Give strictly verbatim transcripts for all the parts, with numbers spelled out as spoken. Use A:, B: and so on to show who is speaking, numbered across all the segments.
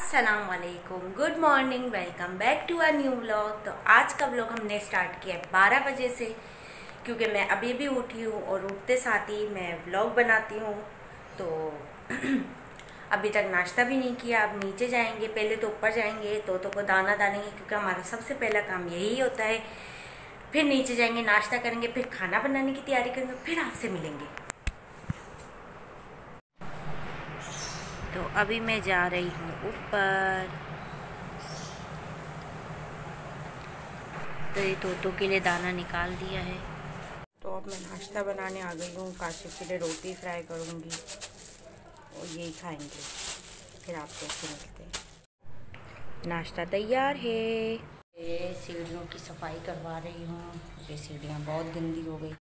A: अस्सलाम वालेकुम, good morning, welcome back to a new vlog. तो आज का व्लॉग हमने स्टार्ट किया है बारह बजे से, क्योंकि मैं अभी भी उठी हूँ और उठते साथ ही मैं व्लॉग बनाती हूँ। तो अभी तक नाश्ता भी नहीं किया। अब नीचे जाएंगे, पहले तो ऊपर जाएंगे, तोतों को दाना डालेंगे क्योंकि हमारा सबसे पहला काम यही होता है। फिर नीचे जाएंगे, नाश्ता करेंगे, फिर खाना बनाने की तैयारी करेंगे, फिर आपसे मिलेंगे। तो अभी मैं जा रही हूँ ऊपर। तो ये तोतों के लिए दाना निकाल दिया है। तो अब मैं नाश्ता बनाने आ गई हूँ। काशिफ के लिए रोटी फ्राई करूँगी और यही खाएंगे, फिर आपसे मिलते हैं। नाश्ता तैयार है। ये सीढ़ियों की सफाई करवा रही हूँ। ये सीढ़ियाँ बहुत गंदी हो गई।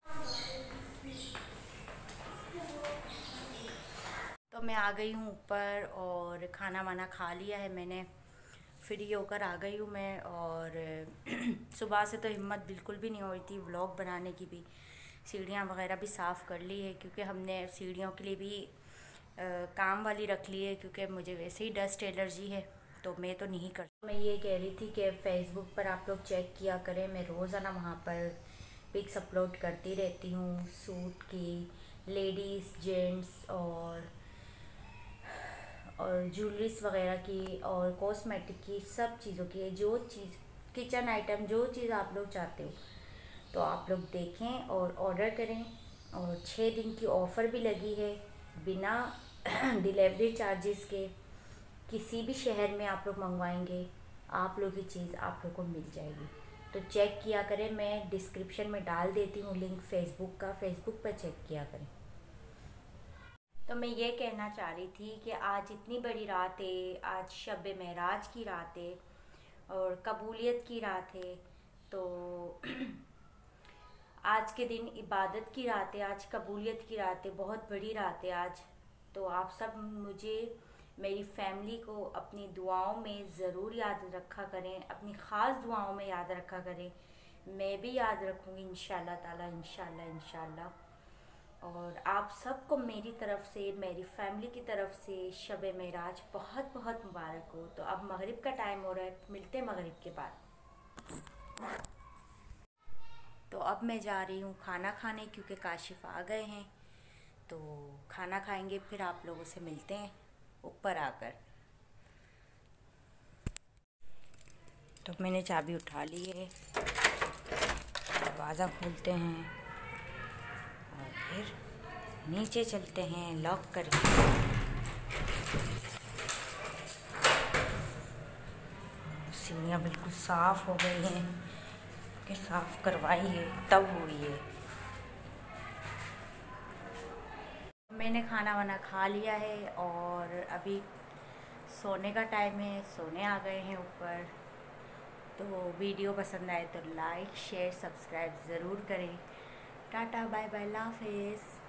A: तो मैं आ गई हूँ ऊपर और खाना वाना खा लिया है मैंने। फ्री होकर आ गई हूँ मैं। और सुबह से तो हिम्मत बिल्कुल भी नहीं हो रही थी व्लॉग बनाने की भी। सीढ़ियाँ वगैरह भी साफ़ कर ली है क्योंकि हमने सीढ़ियों के लिए भी आ, काम वाली रख ली है, क्योंकि मुझे वैसे ही डस्ट एलर्जी है तो मैं तो नहीं कर। मैं ये कह रही थी कि फेसबुक पर आप लोग चेक किया करें। मैं रोज़ाना वहाँ पर पिक्स अपलोड करती रहती हूँ, सूट की, लेडीज़, जेंट्स और और ज्वेलरीज वगैरह की और कॉस्मेटिक की, सब चीज़ों की। जो चीज़ किचन आइटम, जो चीज़ आप लोग चाहते हो तो आप लोग देखें और ऑर्डर करें। और छः दिन की ऑफ़र भी लगी है, बिना डिलीवरी चार्जेस के। किसी भी शहर में आप लोग मंगवाएंगे, आप लोग की चीज़ आप लोग को मिल जाएगी। तो चेक किया करें। मैं डिस्क्रिप्शन में डाल देती हूँ लिंक फेसबुक का, फेसबुक पर चेक किया करें। तो मैं ये कहना चाह रही थी कि आज इतनी बड़ी रात है, आज शब महराज की रात है और कबूलियत की रात है। तो आज के दिन इबादत की रात है, आज कबूलियत की रात है, बहुत बड़ी रात है आज। तो आप सब मुझे, मेरी फैमिली को अपनी दुआओं में ज़रूर याद रखा करें, अपनी ख़ास दुआओं में याद रखा करें। मैं भी याद रखूँगी इंशाल्लाह ताला, इंशाल्लाह इंशाल्लाह। और आप सबको मेरी तरफ़ से, मेरी फैमिली की तरफ़ से शब महराज बहुत बहुत मुबारक हो। तो अब मगरिब का टाइम हो रहा है, मिलते हैं मगरिब के बाद। तो अब मैं जा रही हूँ खाना खाने, क्योंकि काशिफ आ गए हैं। तो खाना खाएंगे, फिर आप लोगों से मिलते हैं ऊपर आकर। तो मैंने चाबी उठा ली है, दरवाज़ा खोलते हैं और फिर नीचे चलते हैं लॉक करके। सीढ़ियाँ बिल्कुल साफ़ हो गई हैं कि साफ़ करवाई है तब हुई है। मैंने खाना वाना खा लिया है और अभी सोने का टाइम है, सोने आ गए हैं ऊपर। तो वीडियो पसंद आए तो लाइक, शेयर, सब्सक्राइब ज़रूर करें। टाटा, बाय बाय, अल्लाह हाफ़िज़।